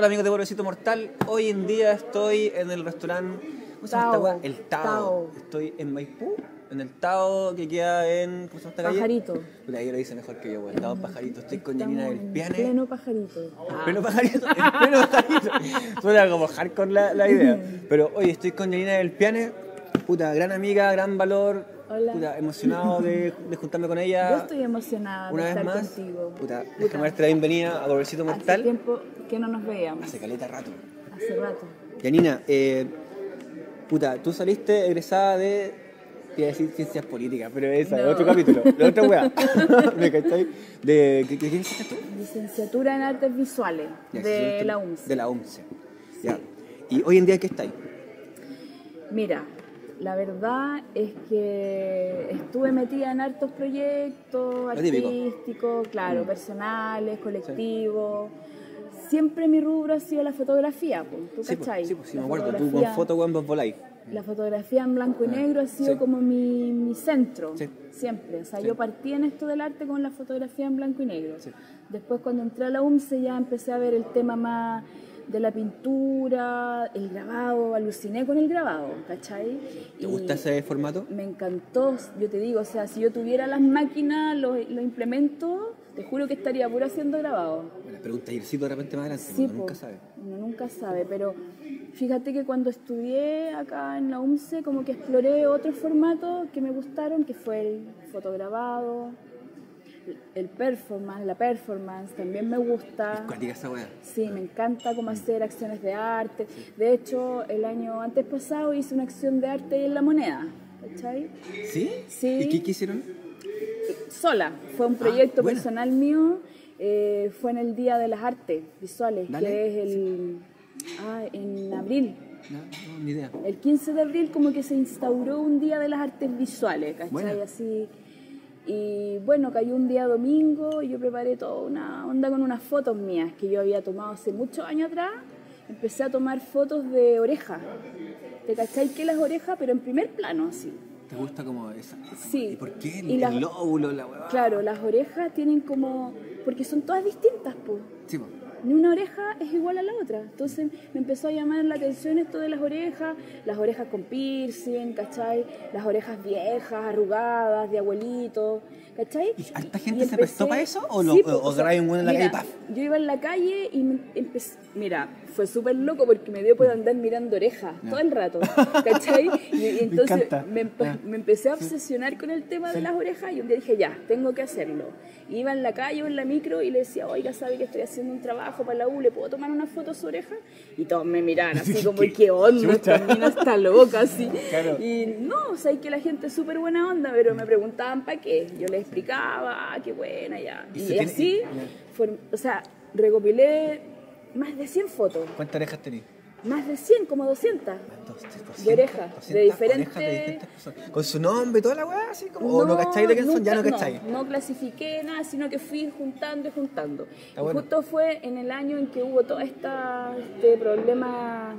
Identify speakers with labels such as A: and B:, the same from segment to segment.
A: Hola amigos de Pobrecito Mortal, hoy en día estoy en el restaurante, ¿cómo se llama esta weá? El Tao. Estoy en Maipú, en el Tao que queda en, ¿cómo se llama esta calle?
B: Pajarito.
A: Puta, ahí lo dice mejor que yo, weón. Estamos en Pajarito, estoy con Janina del Piane.
B: En pleno Pajarito.
A: En pleno Pajarito, en pleno Pajarito. Suena como hardcore la idea. Pero oye, estoy con Janina del Piane, puta, gran amiga, gran valor.
B: Hola.
A: Puta, emocionado de juntarme con ella.
B: Yo estoy emocionada
A: una
B: de
A: vez
B: estar
A: más.
B: contigo.
A: Puta, déjame darte la bienvenida a Pobrecito Mortal.
B: Hace tiempo que no nos veíamos.
A: Hace caleta rato.
B: Hace rato.
A: Janina, puta, tú saliste egresada de... Iba a decir ciencias políticas, pero esa,
B: No.
A: otro capítulo, de otra weá. ¿Me cachai? ¿Qué hiciste tú?
B: Licenciatura en Artes Visuales
A: Ya,
B: de la UMS.
A: De la UMS. Ya. ¿Y hoy en día qué estáis?
B: Mira, la verdad es que estuve metida en hartos proyectos
A: Lo típico.
B: artísticos, claro, personales, colectivos. Siempre mi rubro ha sido la fotografía, pues, ¿tú
A: Sí,
B: cachai?
A: sí, sí,
B: La
A: me acuerdo. Tú
B: fotografía-
A: con foto, weón, vos voláis.
B: La fotografía en blanco y negro ha sido
A: sí.
B: como mi centro,
A: Sí.
B: siempre. O sea,
A: Sí.
B: yo partí en esto del arte con la fotografía en blanco y negro.
A: Sí.
B: Después cuando entré a la UMSE ya empecé a ver el tema más de la pintura, el grabado, aluciné con el grabado, ¿cachai?
A: ¿Te gusta ese formato?
B: Me encantó, yo te digo, o sea, si yo tuviera las máquinas, los implementos, te juro que estaría puro haciendo grabado.
A: Bueno, pregunta Ircito de repente más adelante,
B: Sí,
A: uno nunca
B: po,
A: sabe.
B: uno nunca sabe, pero fíjate que cuando estudié acá en la UMSE como que exploré otros formatos que me gustaron, que fue el fotograbado, el performance, la performance, también me gusta.
A: Cuática esa weá.
B: Sí, me encanta cómo hacer acciones de arte. De hecho, el año antes pasado hice una acción de arte en La Moneda, ¿cachai?
A: ¿Sí?
B: Sí.
A: ¿Y qué hicieron?
B: Sola, fue un proyecto
A: buena.
B: personal mío, fue en el Día de las Artes Visuales,
A: Dale,
B: que es en abril.
A: No, ni idea.
B: El 15 de abril como que se instauró un Día de las Artes Visuales, ¿cachai?
A: Buena.
B: Así. Y bueno, cayó un día domingo y yo preparé toda una onda con unas fotos mías que yo había tomado hace muchos años atrás. Empecé a tomar fotos de orejas. ¿Te cachai que las orejas, pero en primer plano, así?
A: ¿Te gusta como esa?
B: Sí.
A: ¿Y por qué
B: Y las-
A: el lóbulo, la weá?
B: Claro, las orejas tienen como... Porque son todas distintas, pues.
A: Sí, po.
B: Ni una oreja es igual a la otra. Entonces me empezó a llamar la atención esto de las orejas con piercing, ¿cachai? Las orejas viejas, arrugadas, de abuelito, ¿cachai?
A: ¿Y harta gente se prestó para eso? ¿O
B: Sí,
A: o agarráis un weón en la
B: mira,
A: calle y paf?
B: yo iba en la calle y empecé... Mira, fue súper loco porque me dio por andar mirando orejas todo el rato, ¿cachai? Y entonces
A: encanta.
B: me empecé a obsesionar con el tema de las orejas y un día dije, ya, tengo que hacerlo. Iba en la calle o en la micro y le decía, oiga, ¿sabe que estoy haciendo un trabajo para la U? ¿Le puedo tomar una foto a su oreja? Y todos me miraban así como, ¿qué onda? Esta mina está loca, así.
A: Claro.
B: Y no, o sea, hay que la gente es súper buena onda, pero me preguntaban para qué. Yo les explicaba, qué buena, ya.
A: Y
B: Y,
A: se tiene-
B: así, o sea, recopilé más de 100 fotos.
A: ¿Cuántas orejas tenéis?
B: Más de 100, como 200. De orejas, de
A: 200
B: diferentes-
A: orejas de distintas personas. ¿Con su nombre y toda la weá? Así como, ¿o no cacháis de quién son? Ya no cacháis.
B: No clasifiqué nada, sino que fui juntando y juntando.
A: Está
B: Y
A: bueno.
B: justo fue en el año en que hubo todo este problema,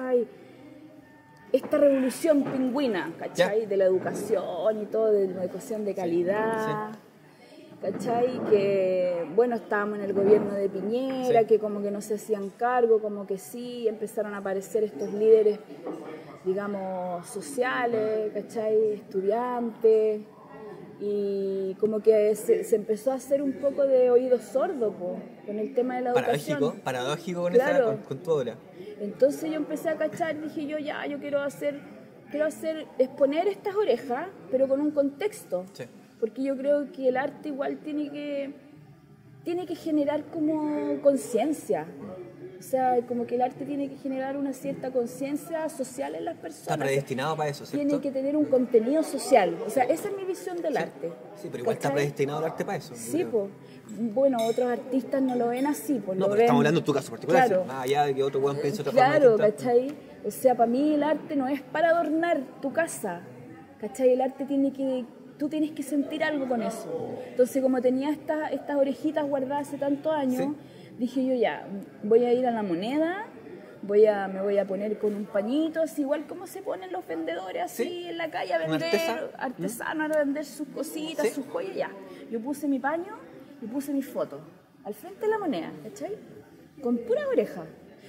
B: esta revolución pingüina, ¿cachai?
A: Ya.
B: De la educación y todo, de la educación de calidad. ¿Cachai? Que, bueno, estábamos en el gobierno de Piñera,
A: Sí.
B: que como que no se hacían cargo, como que sí, empezaron a aparecer estos líderes, digamos, sociales, ¿cachai? Estudiantes, y como que se empezó a hacer un poco de oído sordo, po, con el tema de la educación.
A: Paradójico con,
B: Claro.
A: con tu obra.
B: Entonces yo empecé a cachar, dije yo quiero exponer estas orejas, pero con un contexto.
A: Sí.
B: Porque yo creo que el arte igual tiene que generar como conciencia. O sea, como que el arte tiene que generar una cierta conciencia social en las personas.
A: Está predestinado para eso, ¿cierto?
B: Tiene que tener un contenido social. O sea, esa es mi visión del arte.
A: Sí, pero igual está
B: ¿Cachai?
A: predestinado el arte para eso. yo
B: Sí,
A: creo.
B: pues. Bueno, otros artistas no lo ven así, pues
A: No,
B: lo
A: pero
B: ven...
A: estamos hablando en tu caso particular.
B: Claro.
A: Más allá de que otro weón piense de otra
B: Claro,
A: forma distinta.
B: ¿cachai? O sea, para mí el arte no es para adornar tu casa, ¿cachai? El arte tú tienes que sentir algo con eso. Entonces, como tenía estas orejitas guardadas hace tantos años,
A: Sí.
B: dije yo ya, voy a ir a La Moneda, me voy a poner con un pañito, así igual como se ponen los vendedores así
A: Sí.
B: en la calle a
A: Un
B: vender,
A: artesano.
B: a vender sus cositas,
A: Sí.
B: sus joyas, ya. Yo puse mi paño y puse mi foto al frente de La Moneda, ¿cachai? Con pura oreja.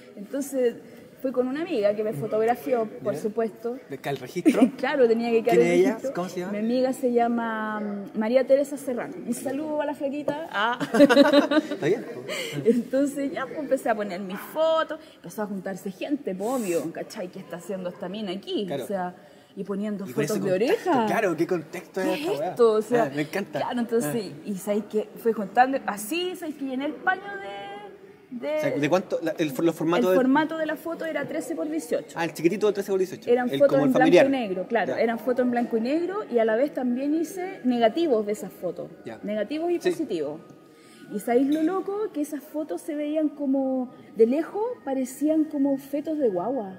B: Entonces fui con una amiga que me fotografió, por supuesto.
A: ¿De el registro?
B: Claro, tenía que quedar
A: ¿Quién
B: el
A: es ella?
B: registro.
A: ¿Cómo se llama?
B: Mi amiga se llama María Teresa Serrano. Un saludo a la flaquita.
A: ¿Está bien?
B: Entonces ya pues, empecé a poner mis fotos, empezó a juntarse gente, pues, obvio, ¿cachai? ¿Qué está haciendo esta mina aquí?
A: Claro.
B: O sea, y poniendo
A: Y con ese
B: fotos de
A: contexto,
B: oreja.
A: Claro, ¿qué contexto
B: ¿Qué
A: es
B: es
A: esta weá?
B: esto? O sea,
A: me encanta.
B: Claro, entonces, y sabéis que fue juntando, así, sabéis que llené el paño de
A: O sea, ¿de cuánto? Los formatos
B: el formato de la foto era 13 por 18.
A: Ah, el chiquitito de 13 por 18.
B: Eran fotos
A: como
B: en
A: el
B: blanco
A: familiar.
B: y negro, claro.
A: Ya.
B: Eran fotos en blanco y negro y a la vez también hice negativos de esas fotos.
A: Ya.
B: Negativos y
A: Sí.
B: positivos. Y sabéis lo loco, que esas fotos se veían como, de lejos, parecían como fetos de guagua.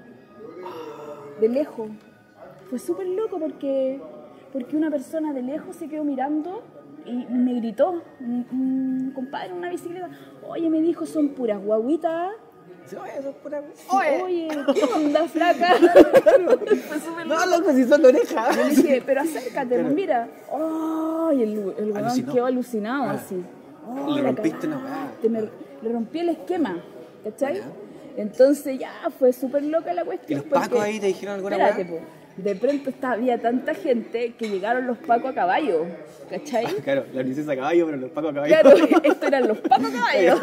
B: De lejos. Fue súper loco porque una persona de lejos se quedó mirando y me gritó, un compadre en una bicicleta, oye, me dijo, son puras guaguitas.
A: Sí, oye, eso es pura...
B: Oye, ¿qué onda, flaca? Fue súper
A: No,
B: loco.
A: loco, si son de oreja.
B: Yo le dije, pero acércate, pues mira. ¡Ay! El weón
A: Alucinó.
B: quedó alucinado así. Oh,
A: Le
B: la
A: rompiste una
B: cagaste,
A: weá.
B: le rompí el esquema, ¿cachai?
A: Ya.
B: Entonces ya fue súper loca la cuestión.
A: ¿Y los pacos
B: porque-
A: ahí te dijeron alguna
B: Espérate,
A: weá?
B: po. De pronto había tanta gente que llegaron los pacos a caballo, ¿cachai?
A: Claro, la princesa a caballo, pero los pacos a caballo.
B: Claro, estos eran los pacos a caballo.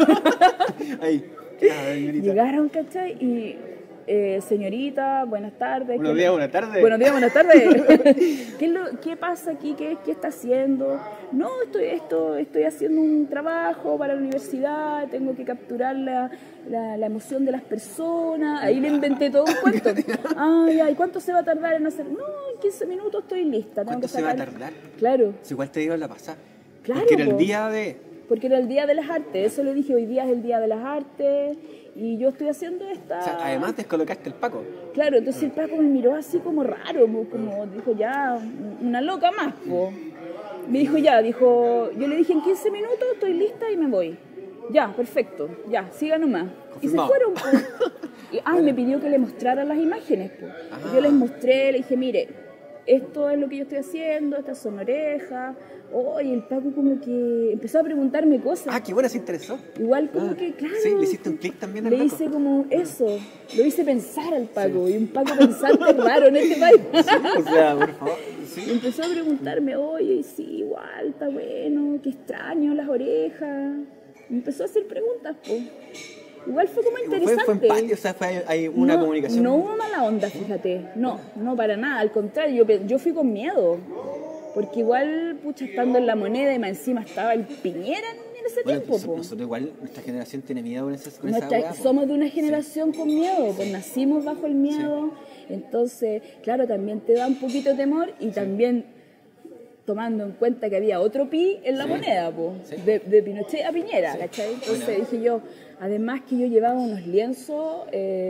A: Ahí. Claro, señorita.
B: Llegaron, ¿cachai? Y señorita, buenas tardes.
A: Buenos días, buenas tardes.
B: Buenos días, buenas tardes. ¿Qué pasa aquí? ¿Qué está haciendo? No, estoy haciendo un trabajo para la universidad, tengo que capturar la emoción de las personas. Ahí le inventé todo un cuento. Ay, ¿cuánto se va a tardar en hacer? No, en 15 minutos estoy lista.
A: ¿Cuánto se va a tardar?
B: Claro.
A: Si igual te dieron la pasada.
B: Claro,
A: Porque era el
B: po.
A: día de...
B: Porque era el Día de las Artes, eso le dije, hoy día es el Día de las Artes y yo estoy haciendo esta...
A: O sea, además descolocaste el paco.
B: Claro, entonces el Paco me miró así como raro, como dijo, ya, una loca más, po. Me dijo, yo le dije, en 15 minutos estoy lista y me voy. Ya, perfecto, ya, siga nomás. Y se
A: Confirmado.
B: fueron, po. Y, me pidió que le mostrara las imágenes, po. Y yo les mostré, le dije, mire, esto es lo que yo estoy haciendo, estas son orejas. Oye, el Paco como que empezó a preguntarme cosas.
A: Ah, qué buena, se interesó.
B: Igual como que, claro.
A: Sí, le hiciste un clic también al
B: Le
A: Paco.
B: hice como eso, lo hice pensar al Paco, y un Paco pensante raro en este país.
A: O sea, por favor.
B: Y
A: Sí.
B: empezó a preguntarme, oye, sí, igual, está bueno, qué extraño las orejas. Y empezó a hacer preguntas, pues. Igual fue como interesante.
A: Fue empate, o sea, hay una
B: No,
A: comunicación.
B: No hubo mala onda, fíjate. No para nada. Al contrario, yo fui con miedo. Porque igual, pucha, estando en La Moneda y más encima estaba el Piñera en ese
A: Bueno,
B: tiempo, po.
A: nosotros igual, nuestra generación tiene miedo con esa
B: Nuestra-
A: weá, po.
B: somos de una generación con miedo, pues nacimos bajo el miedo. Entonces, claro, también te da un poquito de temor y también tomando en cuenta que había otro pi en La Moneda, pues,
A: Sí.
B: de Pinochet a Piñera, ¿cachai? Entonces
A: Bueno.
B: dije yo, además que yo llevaba unos lienzos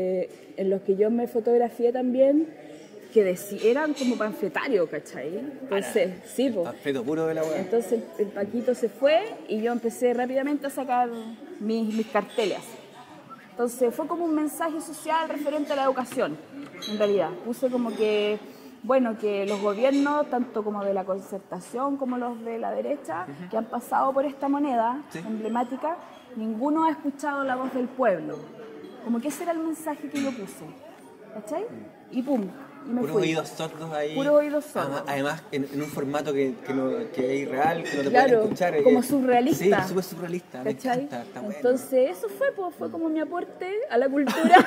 B: en los que yo me fotografié también, que eran como panfletarios, ¿cachai? Entonces, sí, pues.
A: Panfleto puro de la weá.
B: Entonces el Paquito se fue y yo empecé rápidamente a sacar mis carteles. Entonces fue como un mensaje social referente a la educación, en realidad. Puse como que, bueno, que los gobiernos, tanto como de la concertación como los de la derecha, que han pasado por esta moneda emblemática, ninguno ha escuchado la voz del pueblo. Como que ese era el mensaje que yo puse. ¿Cachai? Y pum, y me
A: Puros
B: fui.
A: oídos sordos ahí.
B: Puros oídos sordos.
A: Además, en un formato que es irreal, que no te
B: Claro,
A: pueden escuchar.
B: como surrealista.
A: Sí, súper surrealista. Me
B: ¿Cachai?
A: encanta, está bueno.
B: Entonces eso fue como mi aporte a la cultura.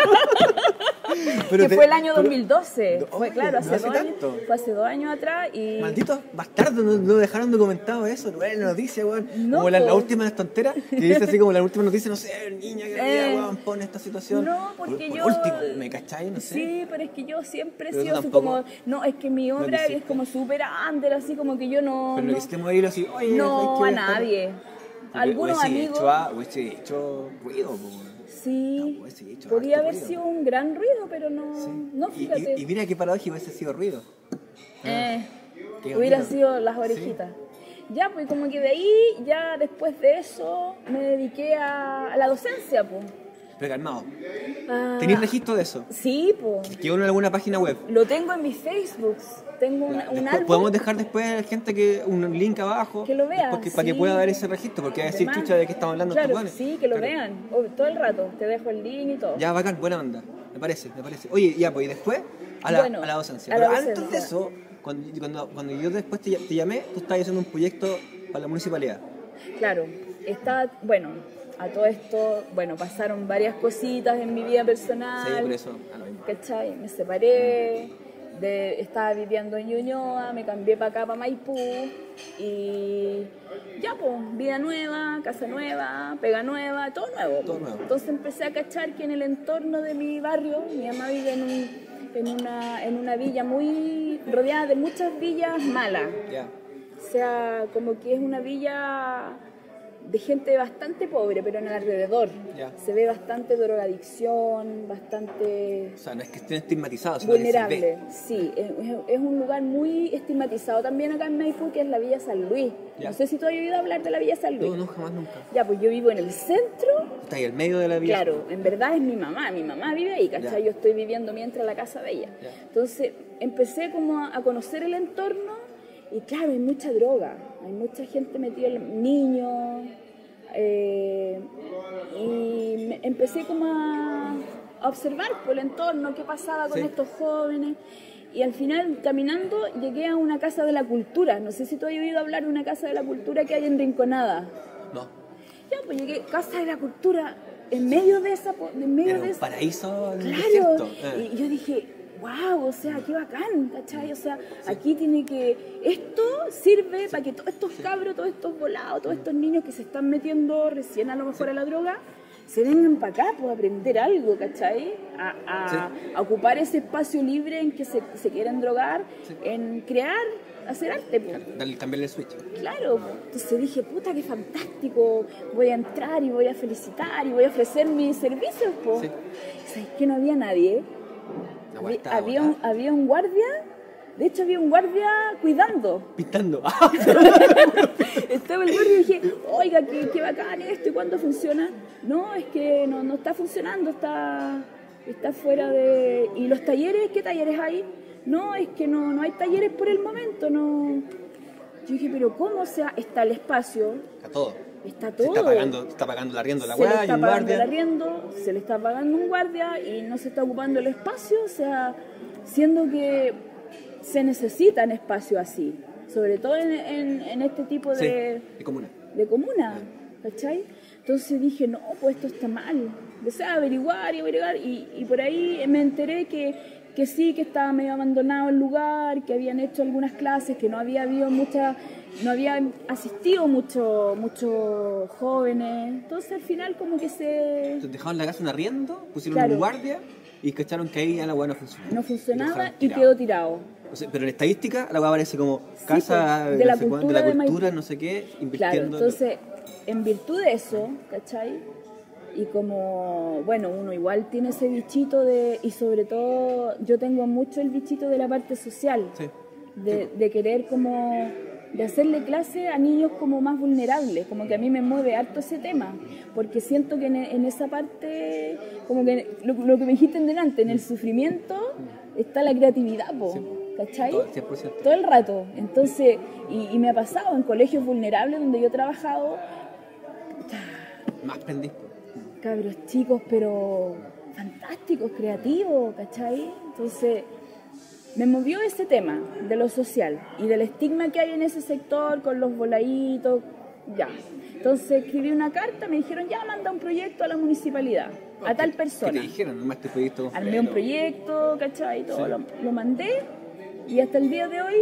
A: Pero
B: que fue el año 2012.
A: Oh,
B: Fue, claro,
A: no hace
B: hace 2 años,
A: tanto.
B: fue hace 2 años atrás y...
A: Malditos bastardos, no dejaron documentado eso, no era la noticia, weón.
B: No,
A: como la
B: po.
A: última de las tonteras, que dice así como la última noticia, no sé, niña que día, weón, pone esta situación.
B: No, porque
A: por
B: yo...
A: último, ¿me cachai? No sé.
B: Sí, pero es que yo siempre he
A: Pero
B: sido
A: tú
B: así
A: tampoco.
B: como... No, es que mi obra
A: quisiste.
B: es como súper under, así como que yo no...
A: Pero no
B: no,
A: quisiste moverlo así, oye,
B: no,
A: ¿sabes
B: a
A: qué?
B: nadie. Algunos amigos...
A: Hubiese hecho ruido, po, weón.
B: Sí,
A: No, hubiese hecho
B: podría
A: harto
B: haber
A: ruido.
B: sido un gran ruido, pero no, no fíjate.
A: Y mira qué paradójico hubiese sido ruido. Qué
B: Hubiera
A: bonito.
B: sido las orejitas. Ya, pues como que de ahí, ya después de eso, me dediqué a la docencia, pues.
A: Pero calmado.
B: Ah,
A: ¿Tenéis registro de eso?
B: sí, pues.
A: ¿Quedó en alguna página web?
B: Lo tengo en mis Facebooks. Tengo un álbum.
A: Podemos dejar después gente que un link abajo
B: que lo vea,
A: para que pueda ver ese registro, porque va a decir, chucha, de qué estamos hablando.
B: Claro,
A: estos
B: sí, que lo
A: claro.
B: vean todo el rato. Te dejo el link y todo.
A: Ya, bacán, buena onda. Me parece. Oye, ya, pues, y después a la docencia. Pero antes de eso, cuando yo después te llamé, tú estabas haciendo un proyecto para la municipalidad.
B: Claro, bueno, a todo esto, bueno, pasaron varias cositas en mi vida personal.
A: Sí, por eso.
B: ¿Cachai? Me separé, estaba viviendo en Ñuñoa, me cambié para acá, para Maipú, y ya, pues, vida nueva, casa nueva, pega nueva, todo nuevo.
A: Todo nuevo.
B: Entonces empecé a cachar que en el entorno de mi barrio, mi mamá vive en una villa muy rodeada de muchas villas malas.
A: Ya.
B: O sea, como que es una villa de gente bastante pobre, pero en el alrededor.
A: Ya.
B: Se ve bastante drogadicción, bastante...
A: O sea, no es que estén estigmatizados, sino
B: vulnerable.
A: que
B: Sí, es un lugar muy estigmatizado también acá en Maipú, que es la Villa San Luis.
A: Ya.
B: No sé si tú has oído hablar de la Villa San Luis.
A: No, jamás, nunca.
B: Ya, pues yo vivo en el centro.
A: Está ahí, al medio de la villa.
B: Claro, en verdad es mi mamá vive ahí, ¿cachai?
A: Ya.
B: Yo estoy viviendo mientras la casa de ella.
A: Ya.
B: Entonces empecé como a conocer el entorno y claro, hay mucha droga, hay mucha gente metida, niños, y empecé como a observar por el entorno, qué pasaba con estos jóvenes. Y al final, caminando, llegué a una casa de la cultura. No sé si tú has oído hablar de una casa de la cultura que hay en Rinconada.
A: No.
B: Ya, pues llegué, casa de la cultura, en medio de esa...
A: Era un paraíso en el
B: claro,
A: desierto.
B: y yo dije, wow, o sea, qué bacán, ¿cachai? O sea, aquí tiene que... Esto sirve para que todos estos cabros, todos estos volados, todos estos niños que se están metiendo recién a lo mejor a la droga, se vengan para acá, pues, a aprender algo, ¿cachai? A ocupar ese espacio libre en que se quieren drogar, en crear, hacer arte, pues.
A: Cambiarle el switch.
B: Claro, entonces dije, puta, qué fantástico, voy a entrar y voy a felicitar y voy a ofrecer mis servicios, pues.
A: Sí.
B: ¿Sabes que no había nadie? Había un guardia, de hecho había un guardia cuidando.
A: Pintando.
B: Estaba el guardia y dije, oiga, qué bacán esto, ¿y cuándo funciona? No, es que no está funcionando, está fuera de... ¿Y los talleres? ¿Qué talleres hay? No, es que no hay talleres por el momento, no... Yo dije, pero ¿cómo? O sea, está el espacio.
A: Está todo.
B: Está todo.
A: Está pagando el arriendo la weá y un guardia.
B: Se le está pagando un guardia y no se está ocupando el espacio, o sea, siendo que se necesitan espacios así, sobre todo en este tipo de
A: comuna.
B: De comuna, ¿cachai? Entonces dije, no, pues esto está mal. Empecé a averiguar y por ahí me enteré que sí, que estaba medio abandonado el lugar, que habían hecho algunas clases, que no había asistido muchos jóvenes. Entonces al final como que
A: Entonces dejaron la casa en arriendo, pusieron un guardia y cacharon que ahí ya la hueá no funcionaba.
B: No funcionaba y quedó tirado.
A: O sea, pero en estadística la hueá aparece como casa
B: pues, de la
A: cultura, no sé qué, invirtiendo.
B: Claro, entonces en virtud de eso, ¿cachai? Y como, bueno, uno igual tiene ese bichito y sobre todo yo tengo mucho el bichito de la parte social, de querer como, de hacerle clase a niños como más vulnerables, como que a mí me mueve harto ese tema, porque siento que en esa parte, como que lo que me dijiste en delante, en el sufrimiento está la creatividad, ¿cachai?
A: Todo, 100%.
B: Todo el rato, entonces, y me ha pasado en colegios vulnerables donde yo he trabajado,
A: más prendí.
B: Cabros chicos, pero fantásticos, creativos, ¿cachai? Entonces, me movió ese tema de lo social y del estigma que hay en ese sector con los voladitos, ya. Entonces, escribí una carta, me dijeron, ya, manda un proyecto a la municipalidad, a tal persona.
A: ¿Qué te dijeron? Nomás este proyecto.
B: Armé un proyecto, ¿cachai? Todo lo mandé y hasta el día de hoy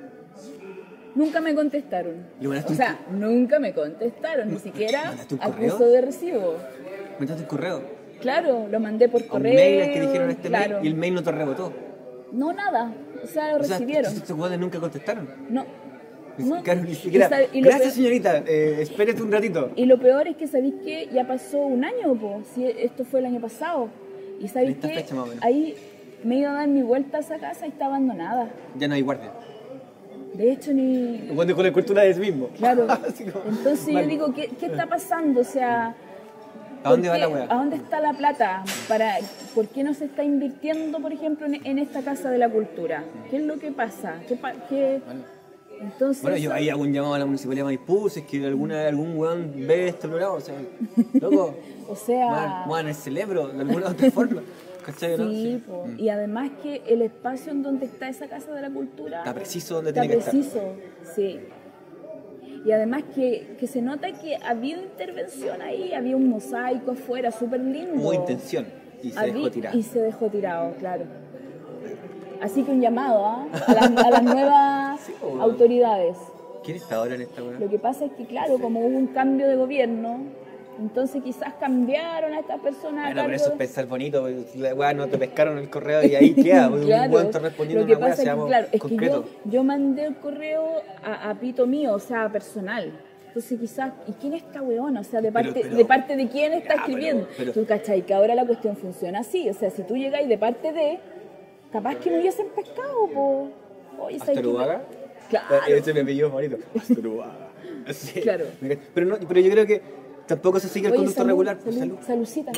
B: nunca me contestaron. Nunca me contestaron, ni siquiera acuso de recibo.
A: ¿Mandaste un correo?
B: Claro, lo mandé por correo.
A: ¿Un mail que dijeron mail y el mail no te rebotó?
B: No, nada. O sea, lo recibieron.
A: ¿Estos jugadores nunca contestaron?
B: No.
A: Claro, ni siquiera. Gracias, señorita. Espérate un ratito.
B: Y lo peor es que, ¿sabéis qué? Ya pasó un año, si esto fue el año pasado. Y ¿sabéis qué? Ahí me iba a dar mi vuelta a esa casa y está abandonada.
A: Ya no hay guardia.
B: De hecho, ni...
A: Cuando con la cultura es mismo.
B: Claro. Entonces yo digo, ¿qué está pasando? O sea,
A: ¿A dónde va la weá?
B: ¿A dónde está la plata? ¿Por qué no se está invirtiendo, por ejemplo, en esta Casa de la Cultura? ¿Qué es lo que pasa? Entonces,
A: bueno, yo ahí hago un llamado a la Municipalidad de Maipú, si es que algún weón ve este programa, o sea, loco,
B: o sea,
A: muevan el cerebro de alguna otra forma. ¿Cachai, no?
B: Sí, y además que el espacio en donde está esa Casa de la Cultura
A: está preciso donde tiene que estar. Está preciso,
B: sí. Y además que se nota que había intervención ahí, había un mosaico afuera súper lindo.
A: Hubo intención y se dejó tirado.
B: Y se dejó tirado, claro. Así que un llamado a las nuevas sí, autoridades.
A: ¿Quién está ahora en esta weá?
B: Lo que pasa es que, claro, como hubo un cambio de gobierno, entonces quizás cambiaron a estas personas.
A: Bueno, pero eso es pensar bonito, la weá no te pescaron el correo y ahí queda,
B: claro,
A: un guante respondiendo
B: una
A: weá,
B: seamos claro, es concreto. Que yo mandé el correo a pito mío, o sea, personal. Entonces quizás, ¿y quién es esta weona? O sea, ¿de parte de quién está escribiendo? Tú cachai, que ahora la cuestión funciona así, o sea, si tú llegáis de parte de, capaz que me hubiesen pescado, po. Oye,
A: ¿Astorubaga?
B: Claro.
A: Ese es mi apellido favorito, Astorubaga. Sí.
B: Claro.
A: Pero yo creo que tampoco se sigue el conducto regular.
B: Salucita.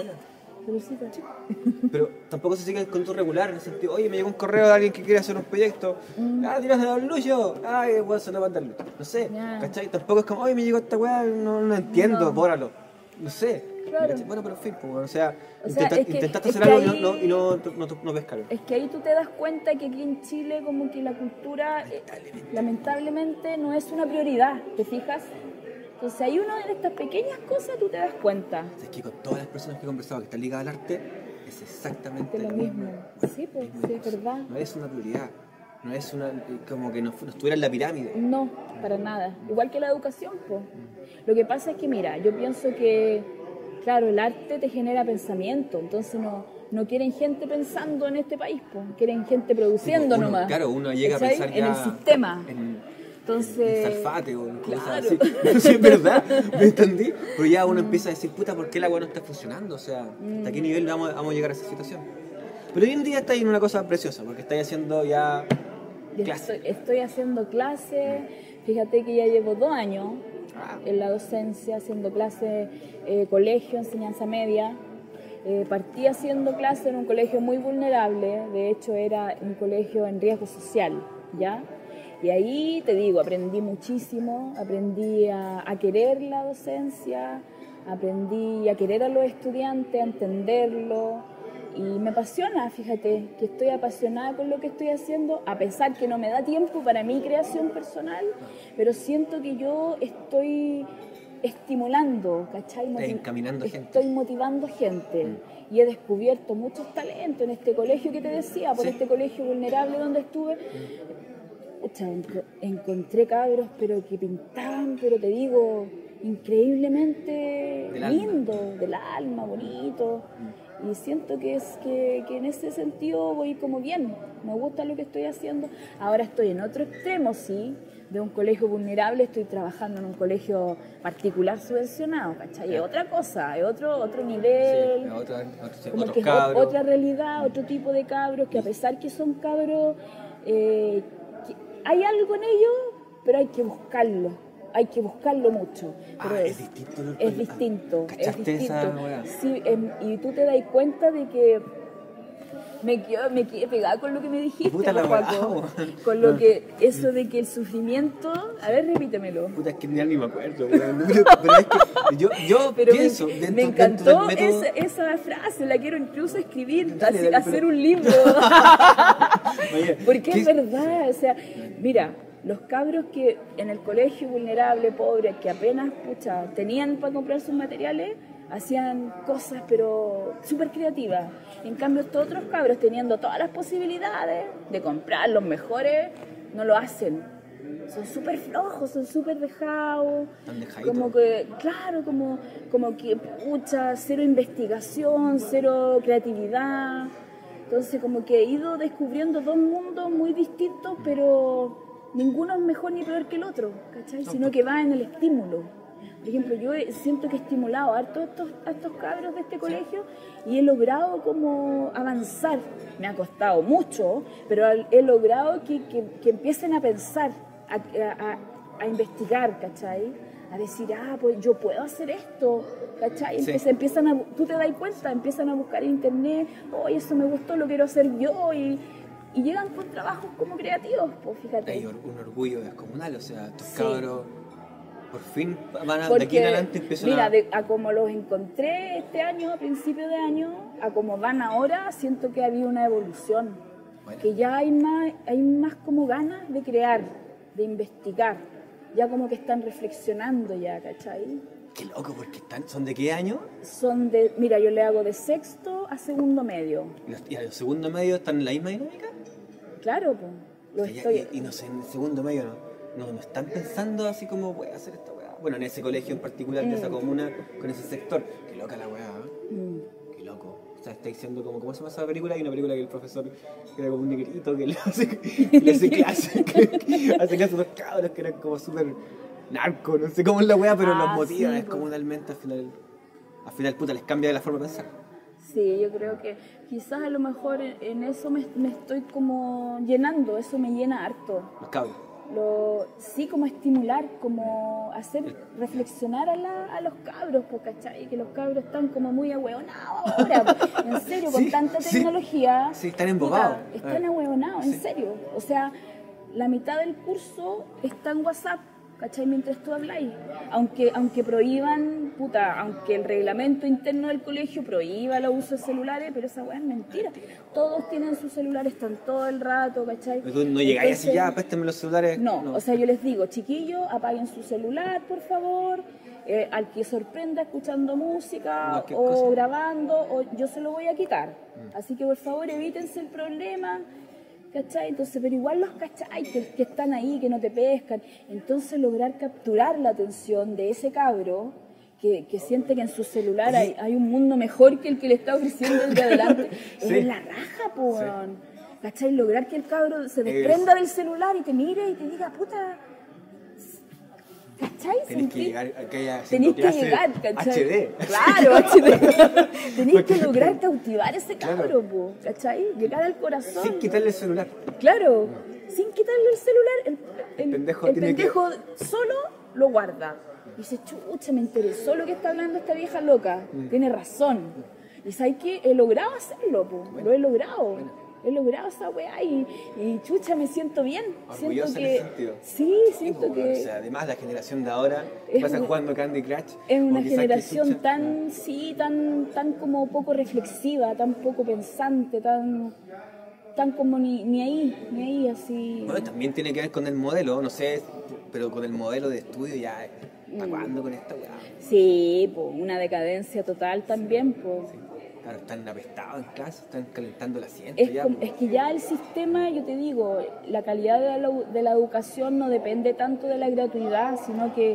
A: Pero tampoco se sigue el conducto regular en el sentido, oye, me llegó un correo de alguien que quiere hacer un proyecto. Tiras de Don Lucho. Ay, weón, se lo va a dar Lucho. No sé, ¿cachai? Tampoco es como, oye, me llegó esta weá, no entiendo, bóralo. No sé.
B: Claro.
A: Bueno, pero en fin, pues, o sea intentaste hacer algo y no pescaron.
B: Es que ahí tú te das cuenta que aquí en Chile como que la cultura lamentablemente no es una prioridad, ¿te fijas? Entonces hay una de estas pequeñas cosas tú te das cuenta.
A: Es que con todas las personas que he conversado que están ligadas al arte, es exactamente
B: lo mismo. Sí, pues, sí, es verdad.
A: No es una prioridad, no es como que no estuviera en la pirámide.
B: No, para nada. Igual que la educación, pues. Lo que pasa es que, mira, yo pienso que, claro, el arte te genera pensamiento, entonces no quieren gente pensando en este país, pues. Quieren gente produciendo
A: sí,
B: nomás.
A: Claro, uno llega a pensar ya
B: en el sistema.
A: Entonces, Salfate o cosas
B: claro.
A: así. Sí, es verdad, ¿me entendí? Pero ya uno empieza a decir, puta, ¿por qué la agua no está funcionando? O sea, ¿hasta qué nivel vamos a llegar a esa situación? Pero hoy en día estáis en una cosa preciosa, porque estáis haciendo ya clase.
B: Estoy haciendo clase, fíjate que ya llevo 2 años en la docencia, haciendo clase, colegio, enseñanza media. Partí haciendo clase en un colegio muy vulnerable, de hecho era un colegio en riesgo social, ¿ya? Y ahí, te digo, aprendí muchísimo, aprendí a querer la docencia, aprendí a querer a los estudiantes, a entenderlo. Y me apasiona, fíjate, que estoy apasionada con lo que estoy haciendo, a pesar que no me da tiempo para mi creación personal, pero siento que yo estoy estimulando, ¿cachai?
A: Encaminando gente.
B: Estoy motivando gente. Y he descubierto muchos talentos en este colegio que te decía, por este colegio vulnerable donde estuve. Encontré cabros, pero que pintaban, pero te digo, increíblemente lindo, del alma, bonito. Y siento que en ese sentido voy como bien, me gusta lo que estoy haciendo. Ahora estoy en otro extremo, sí, de un colegio vulnerable, estoy trabajando en un colegio particular subvencionado, ¿cachai? Es otra cosa, es otro nivel, como que es otra realidad, otro tipo de cabros, que a pesar que son cabros, hay algo en ellos, pero hay que buscarlo mucho. Pero es distinto. Sí, y tú te das cuenta de que me quedé pegada con lo que me dijiste, Paco, con lo que, eso de que el sufrimiento, a ver, repítemelo.
A: Puta, es que ni me acuerdo, pero es que yo pienso,
B: me encantó esa frase, la quiero incluso escribir, hacer un libro. Porque es verdad, o sea, mira, los cabros que en el colegio vulnerable, pobre, que apenas tenían para comprar sus materiales, hacían cosas pero súper creativas. En cambio estos otros cabros, teniendo todas las posibilidades de comprar los mejores, no lo hacen. Son súper flojos, son súper dejados. Como que, claro, como que cero investigación, cero creatividad. Entonces como que he ido descubriendo 2 mundos muy distintos, pero ninguno es mejor ni peor que el otro, ¿cachai? Sino que va en el estímulo. Por ejemplo, yo siento que he estimulado a estos cabros de este colegio y he logrado como avanzar. Me ha costado mucho, pero he logrado que empiecen a pensar, a investigar, ¿cachai? a decir, pues yo puedo hacer esto, ¿cachai?
A: Sí.
B: Entonces tú te das cuenta, empiezan a buscar en internet, oye, eso me gustó, lo quiero hacer yo, y llegan con trabajos como creativos, pues fíjate.
A: Hay un orgullo descomunal, o sea, estos
B: Sí.
A: cabros por fin van
B: Porque,
A: de aquí en adelante empiezan
B: mira, a como los encontré este año, a principio de año, a como van ahora, siento que había una evolución.
A: Bueno.
B: Que ya hay más como ganas de crear, de investigar. Ya como que están reflexionando ya, ¿cachai?
A: Qué loco, porque ¿son de qué año?
B: Mira, yo le hago de sexto a segundo medio.
A: ¿Y a los segundo medio están en la misma dinámica?
B: Claro, pues.
A: O sea, y no sé, en el segundo medio no están pensando así como voy a hacer esta weá. Bueno, en ese colegio en particular de esa comuna, con ese sector. Qué loca la weá, ¿eh? Qué loco. O sea, está diciendo como, ¿cómo se llama esa película? Hay una película que el profesor que era como un negrito que le hace clase, que hace clase a los cabros que eran como súper narco, no sé cómo es la weá, pero los motiva
B: sí,
A: descomunalmente al final puta les cambia la forma de pensar.
B: Sí, yo creo que quizás a lo mejor en eso me estoy como llenando, eso me llena harto.
A: Los cabros.
B: Sí, como estimular, como hacer reflexionar a los cabros, ¿cachai? Que los cabros están como muy ahueonados ahora, en serio, con tanta tecnología.
A: Sí, están embobados.
B: Están ahueonados, en serio. O sea, la mitad del curso está en WhatsApp, ¿cachai? Mientras tú habláis. Aunque prohíban, aunque el reglamento interno del colegio prohíba el uso de celulares, pero esa weá es mentira. Todos tienen sus celulares, están todo el rato, ¿cachai?
A: Tú no llegáis así ya, préstame los celulares.
B: No, o sea, yo les digo, chiquillos, apaguen su celular, por favor. Al que sorprenda escuchando música o
A: cosa.
B: grabando, yo se lo voy a quitar. Así que por favor evítense el problema. ¿Cachai? Entonces, pero igual los cachai que están ahí, que no te pescan. Entonces lograr capturar la atención de ese cabro que siente que en su celular hay un mundo mejor que el que le está ofreciendo el de adelante,
A: Sí.
B: es la raja, po. Sí. ¿Cachai? Lograr que el cabro se desprenda del celular y te mire y te diga, puta, ¿cachai?
A: Tenés que llegar a aquella
B: Tenés que
A: clase
B: llegar, ¿cachai?
A: HD.
B: Claro, HD. Tenés que lograr cautivar ese cabro, po, ¿cachai? Llegar al corazón.
A: Sin quitarle el celular.
B: Claro, sin quitarle el celular, el
A: pendejo
B: solo lo guarda. Y dice, chucha, me interesó lo que está hablando esta vieja loca. Tiene razón. Y sabes que he logrado hacerlo, po. Lo he logrado. He logrado esa weá y chucha, me siento bien.
A: Orgullosa en ese sentido.
B: Sí, siento que...
A: O sea, además la generación de ahora pasan jugando Candy Crush.
B: Es una generación tan como poco reflexiva, tan poco pensante, tan como ni ahí, así.
A: Bueno, también tiene que ver con el modelo, no sé, pero con el modelo de estudio ya está jugando con esta weá.
B: Sí, pues una decadencia total también, pues.
A: Sí. Claro, están apestados en clase, están calentando el asiento.
B: Es que ya el sistema, yo te digo, la calidad de la educación no depende tanto de la gratuidad, sino que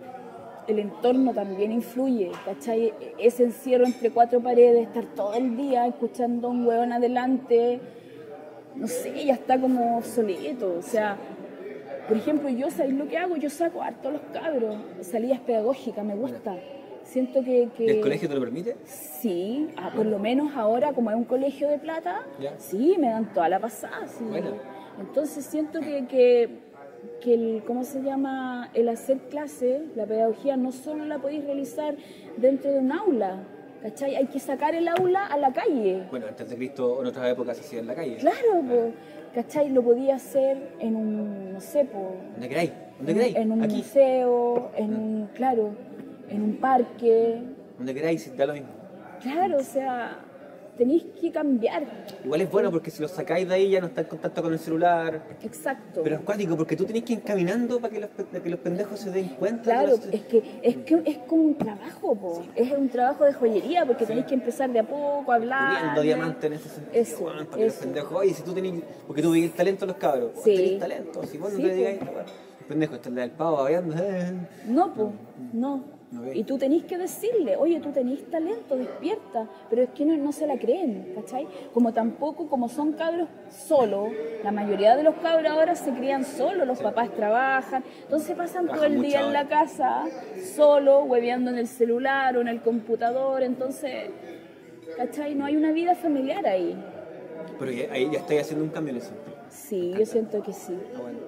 B: el entorno también influye, ¿cachai? Ese encierro entre cuatro paredes, estar todo el día escuchando a un hueón adelante, no sé, ya está como obsoleto. O sea, por ejemplo, ¿sabéis lo que hago? Yo saco harto a los cabros, salidas pedagógicas, me gusta. Siento que...
A: ¿El colegio te lo permite?
B: Sí, por lo menos ahora, como es un colegio de plata, sí, me dan toda la pasada. Sí.
A: Bueno.
B: Entonces siento que el, ¿cómo se llama? El hacer clase, la pedagogía, no solo la podéis realizar dentro de un aula, ¿cachai? Hay que sacar el aula a la calle.
A: Bueno, antes de Cristo, en otras épocas se hacía en la calle.
B: Claro, ¿cachai? Lo podía hacer en un, no sé,
A: ¿Dónde queráis? ¿Dónde queráis?
B: En un museo, claro, en un parque.
A: Donde queráis, da lo mismo.
B: Claro, o sea, tenéis que cambiar.
A: Igual es bueno porque si los sacáis de ahí ya no están en contacto con el celular.
B: Exacto.
A: Pero es cuático porque tú tenés que ir encaminando para que los pendejos se den cuenta.
B: Claro, es que es como un trabajo, po. Sí. Es un trabajo de joyería porque tenéis que empezar de a poco a hablar.
A: Puliendo diamante en ese sentido.
B: Eso,
A: para que los pendejos, oye, si tú tenés, porque tú veis el talento de los cabros.
B: Sí.
A: Tenés talento, si vos no te digáis, el pendejo está en la del pavo babeando.
B: No, po, no. Y tú tenés que decirle, oye, tú tenés talento, despierta, pero es que no se la creen, ¿cachai? Como tampoco, como son cabros solos, la mayoría de los cabros ahora se crían solos, los papás trabajan, entonces pasan todo el día en la casa, solo, hueveando en el celular o en el computador, entonces, ¿cachai? No hay una vida familiar ahí.
A: Pero ahí ya estáis haciendo un cambio en eso.
B: Sí, yo siento que sí.
A: Bueno.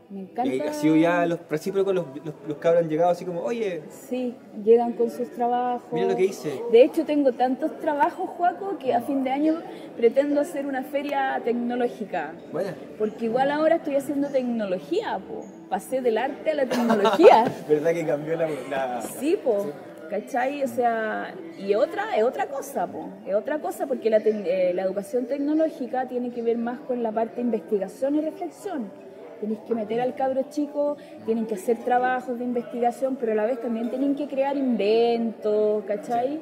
B: Me encanta.
A: Y ha sido ya los recíprocos, los cabros han llegado así como, oye,
B: Sí, llegan con sus trabajos.
A: mira lo que hice.
B: De hecho, tengo tantos trabajos, Joaco, que a fin de año pretendo hacer una feria tecnológica.
A: Bueno,
B: Porque igual ahora estoy haciendo tecnología, po. Pasé del arte a la tecnología.
A: ¿verdad que cambió la...
B: Sí, po. ¿Cachai? O sea, y es otra cosa, po. Es otra cosa porque la educación tecnológica tiene que ver más con la parte de investigación y reflexión. Tenéis que meter al cabro chico, tienen que hacer trabajos de investigación, pero a la vez también tienen que crear inventos, ¿cachai?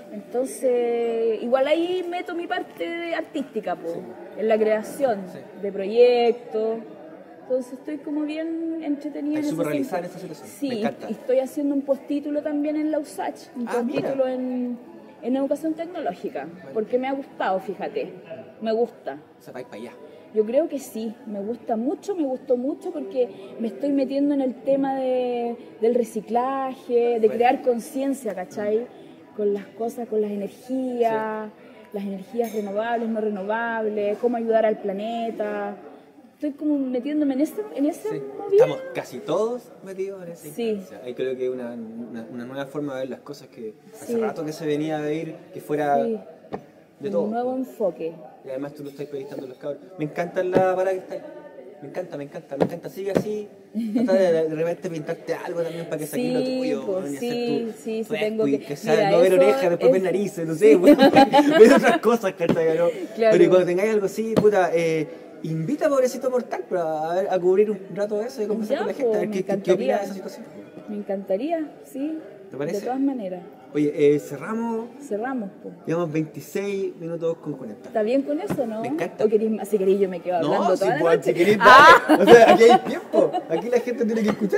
B: Entonces, igual ahí meto mi parte artística, po, en la creación de proyectos. Entonces estoy como bien entretenida.
A: Estoy
B: en
A: súper
B: ese
A: realizada en
B: sentido.
A: esta situación.
B: Sí,
A: Me encanta.
B: y estoy haciendo un postítulo también en la USACH, un postítulo en educación tecnológica, porque me ha gustado, fíjate, me gusta.
A: O sea, vais para allá.
B: Yo creo que sí, me gusta mucho, me gustó mucho porque me estoy metiendo en el tema del reciclaje, de crear conciencia, ¿cachai? Con las cosas, con las energías renovables, no renovables, cómo ayudar al planeta. Estoy como metiéndome en ese movimiento.
A: Estamos casi todos metidos en esa
B: Sí.
A: instancia. Ahí creo que una nueva forma de ver las cosas que hace
B: Sí.
A: rato que se venía a ir, que fuera
B: Sí,
A: de todo.
B: un nuevo enfoque.
A: Y además tú lo estás proyectando a los cabros. Me encanta la parada que está ahí. Me encanta. Sigue así. Trata de repente pintarte algo también para que saques lo tuyo.
B: pues,
A: weón, y
B: sí,
A: hacer tu
B: tengo que...
A: que sea,
B: Mira,
A: no ver
B: eso
A: orejas, después ver
B: es-
A: narices, no sé, weón, ver otras cosas, ¿cachai? ¿No?
B: Claro.
A: Pero y cuando tengáis algo así, puta, invita a Pobrecito Mortal a cubrir un rato de eso y conversar
B: Ya,
A: con la gente, a ver
B: pues,
A: qué opina de esa situación.
B: Me encantaría, sí.
A: ¿Te parece?
B: De todas maneras.
A: Oye, cerramos,
B: Cerramos, pues.
A: llevamos 26 minutos con 40.
B: ¿Está bien con eso, no?
A: Me encanta.
B: ¿O querís más? Si querís yo me quedo hablando
A: No,
B: toda la
A: pues,
B: noche.
A: si querés,
B: Ah.
A: dale. O sea, aquí hay tiempo. Aquí la gente tiene que escuchar.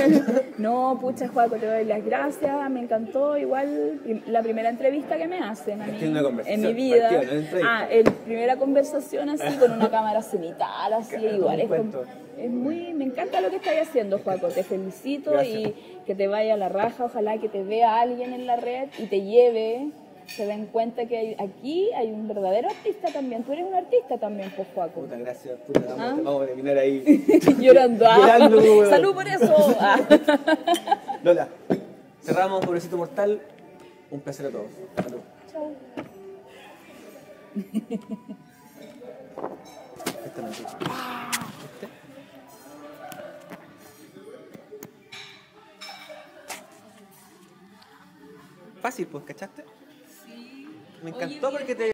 B: No, pucha, Juaco, te doy las gracias. Me encantó igual la primera entrevista que me hacen a mí,
A: Es que es una conversación,
B: en mi vida.
A: partida, no es entrevista.
B: En primera conversación así, con una cámara cenital, así,
A: Claro,
B: igual.
A: un cuento.
B: Me encanta lo que estás haciendo, Juaco. Te felicito.
A: Gracias.
B: Y que te vaya a la raja. Ojalá que te vea alguien en la red y te lleve. Se den cuenta que aquí hay un verdadero artista también. Tú eres un artista también, pues, Juaco.
A: Puta, gracias. Puta,
B: ¿Ah?
A: vamos a terminar ahí.
B: Llorando.
A: Llorando, weón.
B: ¡Salud por eso! Ah.
A: Lola, cerramos Pobrecito Mortal. Un placer a todos. Salud.
B: Chao.
A: Esta noche. Fácil, pues, ¿cachaste? Sí. Me encantó porque te